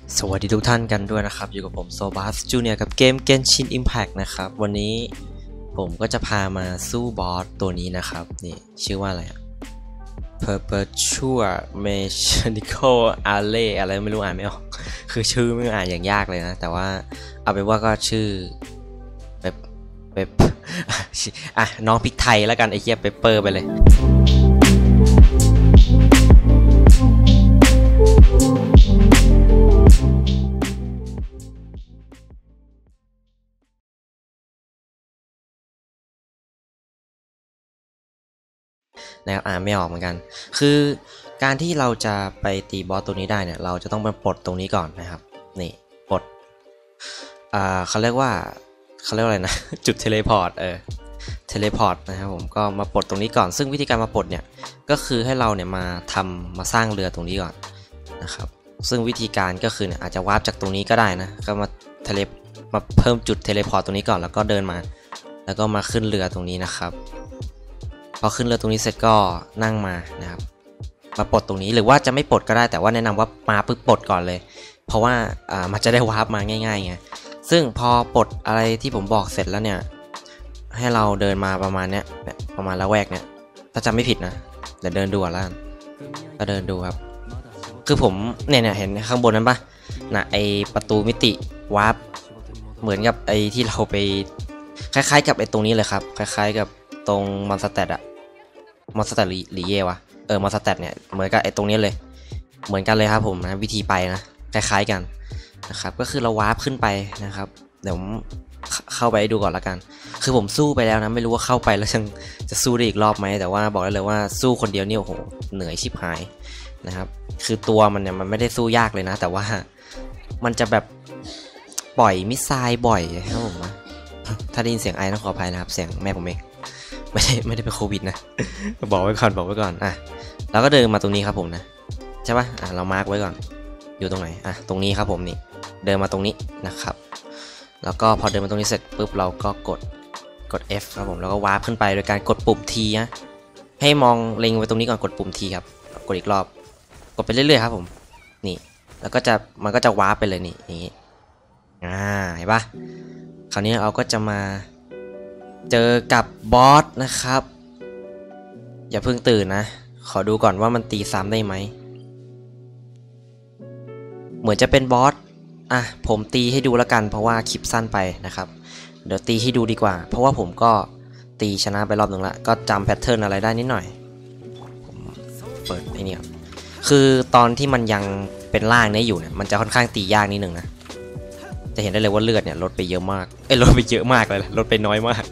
สวัสดีทุกท่านกันด้วยนะครับอยู่กับผมโซบาสจูเนียร์กับเกม Genshin Impact นะครับวันนี้ผมก็จะพามาสู้บอสตัวนี้นะครับนี่ชื่อว่าอะไรPerpetual Mechanical Array อะไรไม่รู้อ่านไม่ออกคือชื่อไม่อ่านอย่างยากเลยนะแต่ว่าเอาเป็นว่าก็ชื่อเปปอ่ะน้องพริกไทยแล้วกันไอ้เหี้ยเปปเปอร์ไปเลยนะครับอ่านไม่ออกเหมือนกันคือการที่เราจะไปตีบอสตัวนี้ได้เนี่ยเราจะต้องไปปลดตรงนี้ก่อนนะครับนี่ปลดเขาเรียกว่าอะไรนะ จุดเทเลพอร์ตเทเลพอร์ตนะครับผมก็มาปลดตรงนี้ก่อนซึ่งวิธีการมาปลดเนี่ยก็คือให้เราเนี่ยมาสร้างเรือตรงนี้ก่อนนะครับซึ่งวิธีการก็คือเนี่ยอาจจะวาร์ปจากตรงนี้ก็ได้นะก็มาเพิ่มจุดเทเลพอร์ตตรงนี้ก่อนแล้วก็เดินมาแล้วก็มาขึ้นเรือตรงนี้นะครับพอขึ้นเรือตรงนี้เสร็จก็นั่งมานะครับมาปลดตรงนี้หรือว่าจะไม่ปลดก็ได้แต่ว่าแนะนำว่ามาปึ๊บปลดก่อนเลยเพราะว่ามันจะได้วาร์ปมาง่ายๆไงซึ่งพอปลดอะไรที่ผมบอกเสร็จแล้วเนี่ยให้เราเดินมาประมาณเนี้ยประมาณละแวกเนี้ยถ้าจำไม่ผิดนะเดี๋ยวเดินดูก่อนละกันก็เดินดูครับคือผมเนี่ยเห็นข้างบนนั้นปะนะไอประตูมิติวาร์ปเหมือนกับไอที่เราไปคล้ายๆกับไอตรงนี้เลยครับคล้ายๆกับตรงมอนสเตตอะมอนสเตตหรือเยวะมอนสเตตเนี่ยเหมือนกับไอตรงนี้เลยเหมือนกันเลยครับผมนะวิธีไปนะคล้ายๆกันนะครับก็คือเราวาร์ปขึ้นไปนะครับเดี๋ยวผมเข้าไปดูก่อนละกันคือผมสู้ไปแล้วนะไม่รู้ว่าเข้าไปแล้วจะสู้ได้อีกรอบไหมแต่ว่าบอกได้เลยว่าสู้คนเดียวนี่โอ้โหเหนื่อยชิบหายนะครับคือตัวมันเนี่ยมันไม่ได้สู้ยากเลยนะแต่ว่ามันจะแบบปล่อยมิสไซล์บ่อยครับผมนะถ้าได้ยินเสียงไอต้องขออภัยนะครับเสียงแม่ผมเองไม่ได้เป็นโควิดนะบอกไว้ก่อนอ่ะแล้วก็เดินมาตรงนี้ครับผมนะใช่ปะเรามาร์กไว้ก่อนอยู่ตรงไหนตรงนี้ครับผมนี่เดินมาตรงนี้นะครับแล้วก็พอเดินมาตรงนี้เสร็จปุ๊บเราก็กด F ครับผมแล้วก็วาร์ปขึ้นไปโดยการกดปุ่ม T นะให้มองเล็งไว้ตรงนี้ก่อนกดปุ่ม T ครับกดอีกรอบกดไปเรื่อยๆครับผมนี่แล้วก็มันก็จะวาร์ปไปเลยนี่อย่างนี้เห็นปะคราวนี้เราก็จะมาเจอกับบอสนะครับอย่าเพิ่งตื่นนะขอดูก่อนว่ามันตีซ้ำได้ไหมเหมือนจะเป็นบอสผมตีให้ดูแล้วกันเพราะว่าคลิปสั้นไปนะครับเดี๋ยวตีให้ดูดีกว่าเพราะว่าผมก็ตีชนะไปรอบหนึ่งละก็จำแพทเทิร์นอะไรได้นิดหน่อยผมเปิดไอ้นี่ครับคือตอนที่มันยังเป็นร่างนี้อยู่เนี่ยมันจะค่อนข้างตียากนิดหนึ่งนะจะเห็นได้เลยว่าเลือดเนี่ยลดไปเยอะมากลดไปเยอะมากเลยลดไปน้อยมาก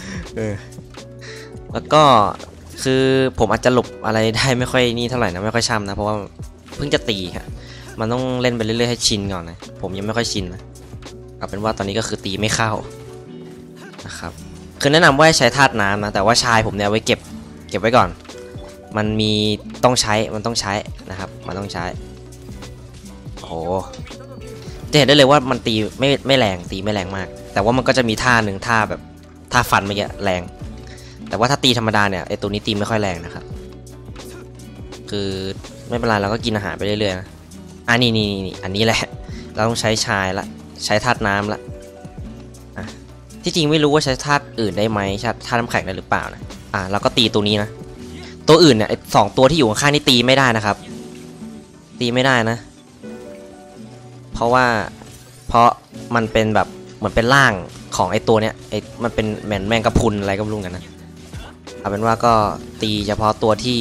แล้วก็คือผมอาจจะหลบอะไรได้ไม่ค่อยนี่เท่าไหร่นะไม่ค่อยช่ำนะเพราะว่าเพิ่งจะตีครับมันต้องเล่นไปเรื่อยๆให้ชินก่อนนะผมยังไม่ค่อยชินนะเอาเป็นว่าตอนนี้ก็คือตีไม่เข้านะครับคือแนะนำว่าใช้ธาตุน้ำนะแต่ว่าชายผมเนี่ยไว้เก็บไว้ก่อนมันต้องใช้นะครับมันต้องใช้โอ้โหจะเห็นได้เลยว่ามันตีไม่แรงตีไม่แรงมากแต่ว่ามันก็จะมีท่าหนึ่งท่าแบบท่าฟันเมื่อกี้แรงแต่ว่าถ้าตีธรรมดาเนี่ยไอตัวนี้ตีไม่ค่อยแรงนะครับคือไม่เป็นไรเราก็กินอาหารไปเรื่อยๆนะนี่อันนี้แหละเราต้องใช้ชายละใช้ธาตุน้ำละที่จริงไม่รู้ว่าใช้ธาตุอื่นได้ไหมใช้ธาตุน้ำแข็งได้หรือเปล่านะเราก็ตีตัวนี้นะตัวอื่นเนี่ยสองตัวที่อยู่ข้างๆนี่ตีไม่ได้นะครับตีไม่ได้นะเพราะมันเป็นแบบเหมือนเป็นร่างของไอตัวเนี้ยมันเป็นแมงกะพรุนอะไรก็ไม่รู้กันนะเอาเป็นว่าก็ตีเฉพาะตัวที่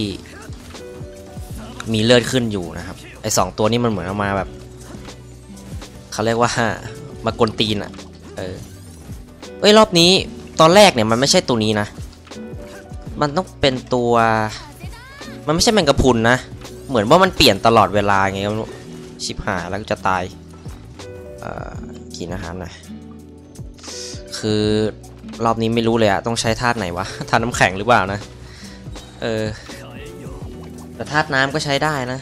มีเลือดขึ้นอยู่นะครับไอสองตัวนี้มันเหมือนเอามาแบบเขาเรียกว่ามากวนตีนรอบนี้ตอนแรกเนี่ยมันไม่ใช่ตัวนี้นะมันต้องเป็นตัวมันไม่ใช่แมงกะพรุนนะเหมือนว่ามันเปลี่ยนตลอดเวลาไงก็ไม่รู้ชิบหายแล้วจะตายกินอาหารหน่อยคือรอบนี้ไม่รู้เลยต้องใช้ธาตุไหนวะธาตุน้ำแข็งหรือเปล่านะแต่ธาตุน้ำก็ใช้ได้นะ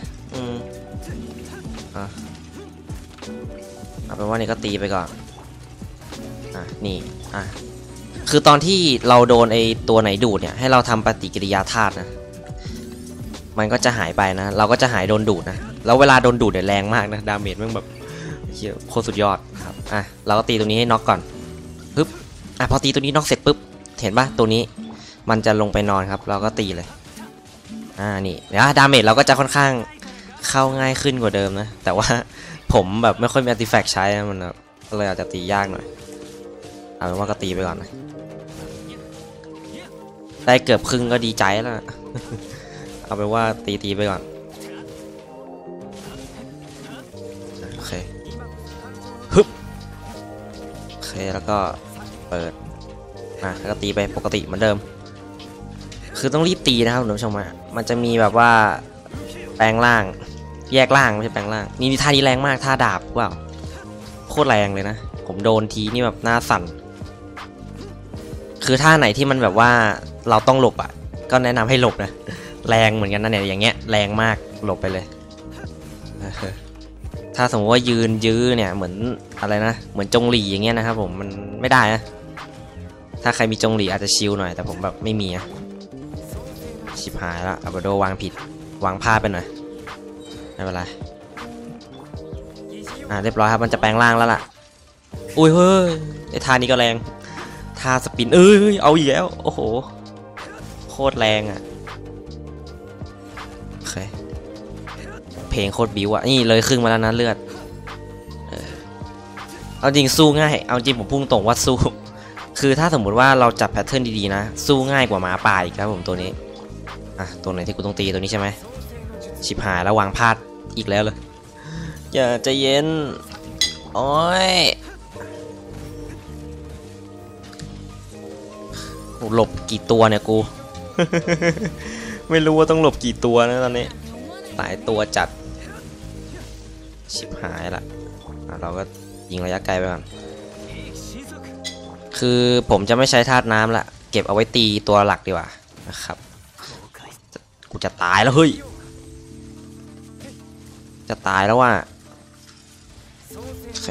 เอาเป็นว่านี่ก็ตีไปก่อนนี่คือตอนที่เราโดนไอตัวไหนดูดเนี่ยให้เราทำปฏิกิริยาธาตุนะมันก็จะหายไปนะเราก็จะหายโดนดูดนะแล้วเวลาโดนดูดเนี่ยแรงมากนะดาเมจมันแบบเหี้ยโคตรสุดยอดครับเราก็ตีตัวนี้ให้น็อกก่อนปึ๊บพอตีตัวนี้น็อกเสร็จปุ๊บเห็นปะตัวนี้มันจะลงไปนอนครับเราก็ตีเลยนี่ดาเมจเราก็จะค่อนข้างเข้าง่ายขึ้นกว่าเดิมนะแต่ว่าผมแบบไม่ค่อยมีอาร์ติแฟกต์ใช้มันก็เลยอาจจะตียากหน่อยเอาเป็นว่าก็ตีไปก่อนนะได้เกือบครึ่งก็ดีใจแล้ว เอาเป็นว่าตีไปก่อนโอเคฮึบโอเคแล้วก็เปิดแล้วก็ตีไปปกติเหมือนเดิมคือต้องรีบตีนะครับคุณผู้ชมมันจะมีแบบว่าแปลงร่างแยกร่างไม่ใช่แปลงร่างนี่ท่านี้แรงมากท่าดาบเปล่าโคตรแรงเลยนะผมโดนทีนี่แบบหน้าสั่นคือท่าไหนที่มันแบบว่าเราต้องหลบก็แนะนำให้หลบนะแรงเหมือนกันนะเนี่ยอย่างเงี้ยแรงมากหลบไปเลยถ้าสมมติว่ายืนยื้อเนี่ยเหมือนอะไรนะเหมือนจงหลี่อย่างเงี้ยนะครับผมมันไม่ได้นะถ้าใครมีจงหลี่อาจจะชิลหน่อยแต่ผมแบบไม่มีชิบหายละอับโดวางผิดวางพลาดไปหน่อยไม่เป็นไรเรียบร้อยครับมันจะแปลงร่างแล้วล่ะอุ้ยเฮ้ยไอ้ท่านี้ก็แรงท่าสปินเอาอีกแล้วโอ้โหโคตรแรงโอเคเพลงโคตรบิ้วนี่เลยครึ่งมาแล้วนะเลือดเอาจริงสู้ง่ายเอาจริงผมพุ่งตรงว่าสู้คือถ้าสมมุติว่าเราจับแพทเทิร์นดีๆนะสู้ง่ายกว่าหมาป่าอีกครับผมตัวนี้ตัวไหนที่กูต้องตีตัวนี้ใช่ไหมชิบหายแล้ววางพลาดอีกแล้วเลยอย่าใจเย็นโอ้ยหลบกี่ตัวเนี่ยกู ไม่รู้ว่าต้องหลบกี่ตัวนะตอนนี้หลายตัวจัดชิบหายละเราก็ยิงระยะไกลไปก่อนคือผมจะไม่ใช้ธาตุน้ำละเก็บเอาไว้ตีตัวหลักดีกว่านะครับกูจะตายแล้วเฮ้ยจะตายแล้วโอเค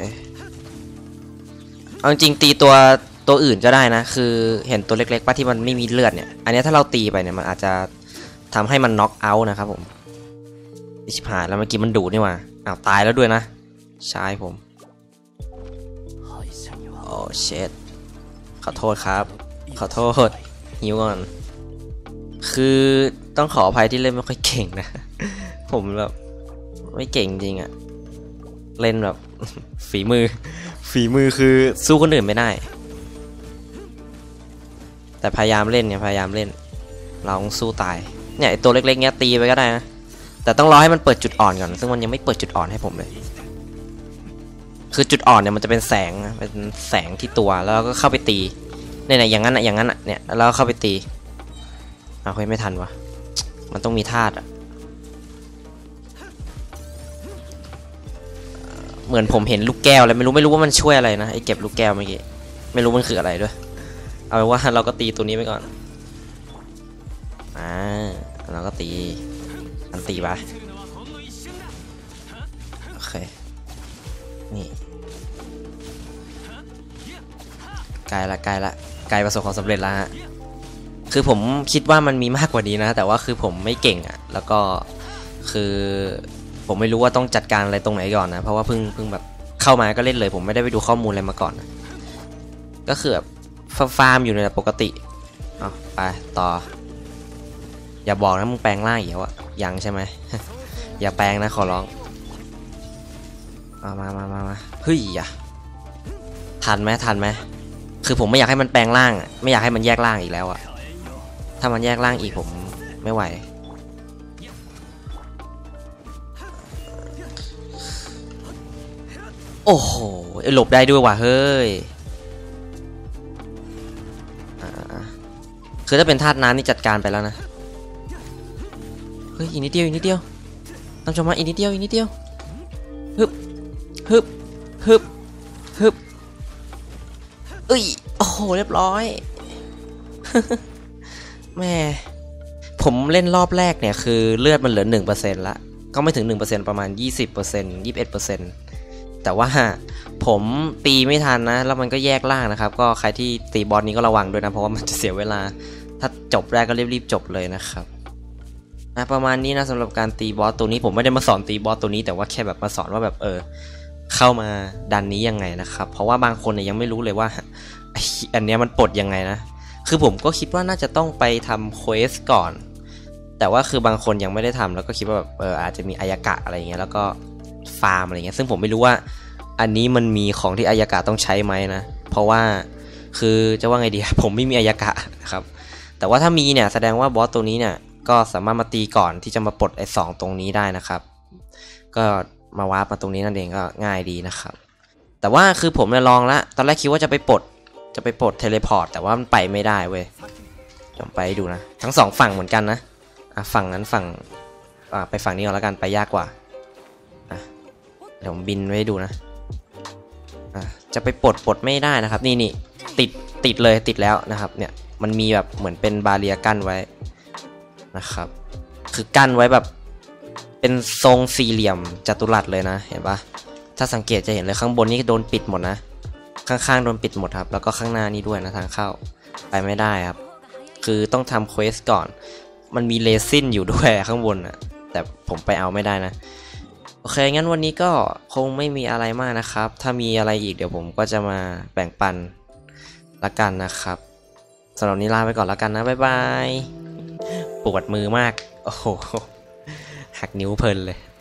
เอาจริงตีตัวอื่นก็ได้นะคือเห็นตัวเล็กๆป่ะที่มันไม่มีเลือดเนี่ยอันนี้ถ้าเราตีไปเนี่ยมันอาจจะทำให้มันน็อกเอาท์นะครับผมชิบหายแล้วเมื่อกี้มันดูดนี่หว่าตายแล้วด้วยนะใช่ผมโอ้เช็ดขอโทษครับขอโทษหิวก่อนคือต้องขออภัยที่เล่นไม่ค่อยเก่งนะ ผมแบบไม่เก่งจริงเล่นแบบ ฝีมือคือสู้คนอื่นไม่ได้แต่พยายามเล่นเราต้องสู้ตายเนี่ยไอตัวเล็กๆเนี้ยตีไปก็ได้นะแต่ต้องรอให้มันเปิดจุดอ่อนก่อนซึ่งมันยังไม่เปิดจุดอ่อนให้ผมเลยคือจุดอ่อนเนี่ยมันจะเป็นแสงที่ตัวแล้วก็เข้าไปตีเนี่ยอย่างนั้นเนี่ยแล้วเข้าไปตีเฮ้ยไม่ทันวะมันต้องมีธาตุเหมือนผมเห็นลูกแก้วแล้วไม่รู้ว่ามันช่วยอะไรนะไอเก็บลูกแก้วเมื่อกี้ไม่รู้มันคืออะไรด้วยเอาเป็นว่าเราก็ตีตัวนี้ไปก่อนเราก็ตีไปโอเคนี่ใกล้ประสบความสำเร็จแล้วฮะคือผมคิดว่ามันมีมากกว่านี้นะแต่ว่าคือผมไม่เก่งแล้วก็คือผมไม่รู้ว่าต้องจัดการอะไรตรงไหนก่อนนะเพราะว่าเพิ่งแบบเข้ามาก็เล่นเลยผมไม่ได้ไปดูข้อมูลอะไรมาก่อนนะก็คือแบบฟาร์มอยู่ในปกติไปต่ออย่าบอกนะมึงแปลงร่างอีกแล้วยังใช่ไหม อย่าแปลงนะขอร้องมาเฮ้ยทันไหมคือผมไม่อยากให้มันแปลงร่างไม่อยากให้มันแยกร่างอีกแล้วถ้ามันแยกร่างอีกผมไม่ไหวโอ้โหหลบได้ด้วยว่ะเฮ้ยคือถ้าเป็นธาตุน้ำนี่จัดการไปแล้วนะเฮ้ยอีกนิดเดียวท่านผู้ชมอีกนิดเดียวฮึบโอ้โหเรียบร้อย แม่ผมเล่นรอบแรกเนี่ยคือเลือดมันเหลือ 1% ละก็ไม่ถึง 1% ประมาณ 20% 21%แต่ว่าผมตีไม่ทันนะแล้วมันก็แยกล่างนะครับก็ใครที่ตีบอสนี้ก็ระวังด้วยนะเพราะว่ามันจะเสียเวลาถ้าจบได้ก็รีบจบเลยนะครับประมาณนี้นะสำหรับการตีบอสตัวนี้ผมไม่ได้มาสอนตีบอสตัวนี้แต่ว่าแค่แบบมาสอนว่าแบบเข้ามาดันนี้ยังไงนะครับเพราะว่าบางคนเนี่ยยังไม่รู้เลยว่าอันเนี้ยมันปลดยังไงนะคือผมก็คิดว่าน่าจะต้องไปทำเควสก่อนแต่ว่าคือบางคนยังไม่ได้ทำแล้วก็คิดว่าแบบอาจจะมีอายากะอะไรเงี้ยแล้วก็ฟาร์มอะไรเงี้ยซึ่งผมไม่รู้ว่าอันนี้มันมีของที่อายากะต้องใช้ไหมนะเพราะว่าคือจะว่าไงดี ผมไม่มีอายากะนะครับแต่ว่าถ้ามีเนี่ยแสดงว่าบอสตัวนี้เนี่ยก็สามารถมาตีก่อนที่จะมาปลดไอ้2ตรงนี้ได้นะครับก็มาวาร์ปมาตรงนี้นั่นเองก็ง่ายดีนะครับแต่ว่าคือผมเนี่ยลองแล้วตอนแรกคิดว่าจะไปปลดเทเลพอร์ตแต่ว่ามันไปไม่ได้เว้ยลองไปดูนะทั้ง2ฝั่งเหมือนกันนะฝั่งนั้นฝั่งไปฝั่งนี้ก่อนแล้วกันไปยากกว่าเดี๋ยวผมบินไว้ดูนะจะไปปลดไม่ได้นะครับนี่ติดเลยติดแล้วนะครับเนี่ยมันมีแบบเหมือนเป็นบาเรียกั้นไว้นะครับคือกั้นไว้แบบเป็นทรงสี่เหลี่ยมจัตุรัสเลยนะเห็นปะถ้าสังเกตจะเห็นเลยข้างบนนี่โดนปิดหมดนะข้างๆโดนปิดหมดครับแล้วก็ข้างหน้านี่ด้วยนะทางเข้าไปไม่ได้ครับคือต้องทำเควสก่อนมันมีเรซินอยู่ด้วยข้างบนอะแต่ผมไปเอาไม่ได้นะโอเคงั้นวันนี้ก็คงไม่มีอะไรมากนะครับถ้ามีอะไรอีกเดี๋ยวผมก็จะมาแบ่งปันละกันนะครับสำหรับนี้ลาไปก่อนละกันนะบ๊ายบายปวดมือมากโอ้โหหักนิ้วเพลินเลย